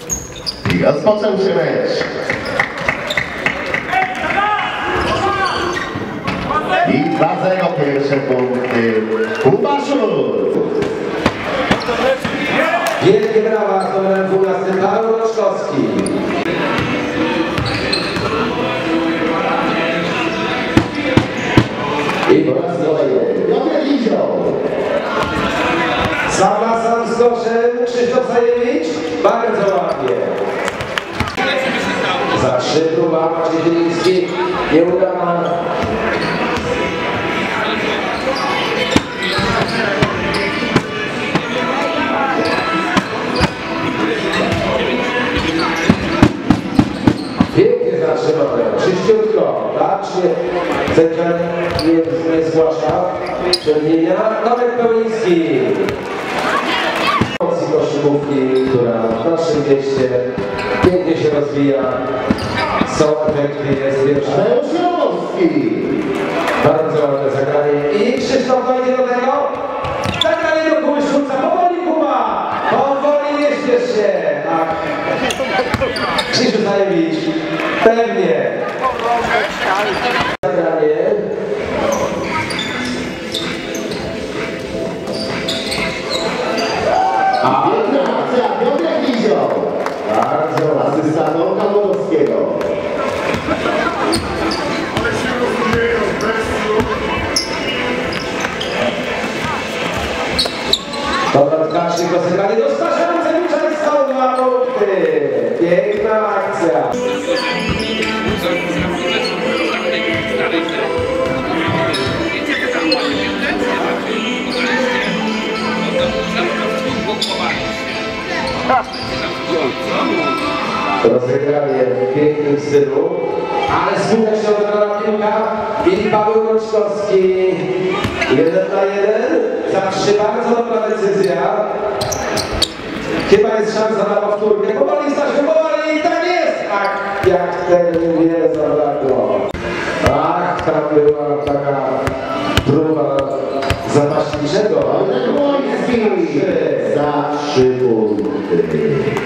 I rozpoczął się mecz. I 2-0 pierwsze punkty Kubaszur. Wielkie brawa z numerem 12 Paweł Roczkowski. I po raz kolejny Piotr Lizio. sam na sam z koszem Krzysztof Zajewicz. Bardzo ładnie. Za 3 próba Maciej Zieliński. Nieudana. Pięknie zatrzymane, czyściutko, tacznie, sędzia nie zgłasza, przedmienia, Tomek Pełliński. Emocji koszykówki, która w naszym mieście pięknie się rozwija, są efekty, jest pierwsza. Bardzo ładne zagranie i Krzysztof dojdzie do tego, zagranie do Kuby Szulca, powoli Kuba, powoli nie śpiesz się. Krzysztof Zajewicz, pewnie. Zagranie. A piękna akcja Piotr Lizio. Bardzo asysta do Kalorowskiego. Konrad Kaczyk do zagranie do Stasza Lucewicza i są 2 punkty. Piękna akcja. Rozegranie w pięknym stylu, ale skutecznie odebrana piłka i Paweł Roczkowski 1-1, za 3 bardzo dobra decyzja. Chyba jest szansa na powtórkę, powoli Stasiu, powoli, tak jest! Ach, jak tego nie zabrakło. Ach, tam była taka próba zapaśniczego. Za 3 punkty.